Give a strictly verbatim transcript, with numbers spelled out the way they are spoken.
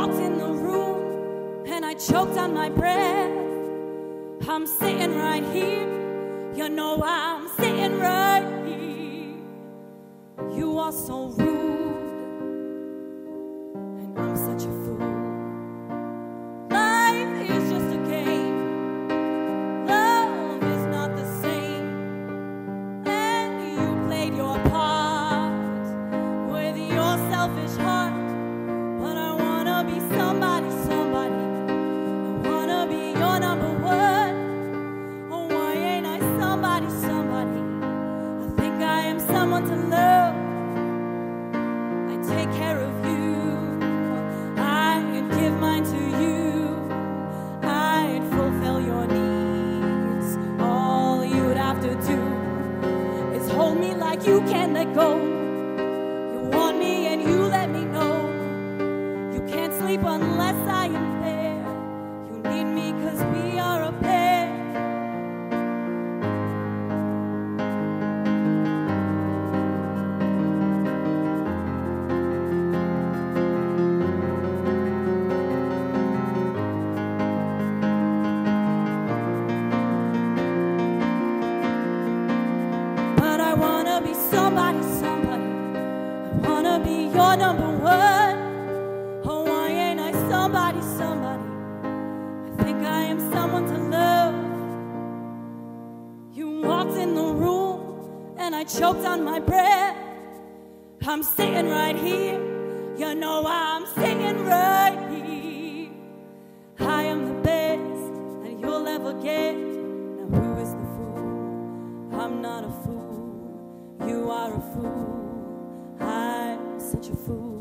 walked in the room and I choked on my breath. I'm sitting right here, you know I'm sitting right here. You are so rude, and I'm such a fool. Life is just a game, love is not the same, and you played your part with your selfish heart. But I wanna be somebody, somebody. I wanna be your number one. Oh, why ain't I somebody, somebody? I think I am someone to love. I take care of you. I can give mine to you. I can fulfill your needs. All you'd have to do is hold me like you can't let go. You want me and you let me know. You can't sleep unless I am there. You need me 'cause we are a pair. But I wanna be somebody, somebody. I wanna be your number one. Oh, why ain't I somebody, somebody? I think I am someone to love. You walked in the room and I choked on my breath. I'm sitting right here, you know I'm sitting right here. I am the best that you'll ever get. Now who is the fool? I'm not a fool. You are a fool. I'm such a fool.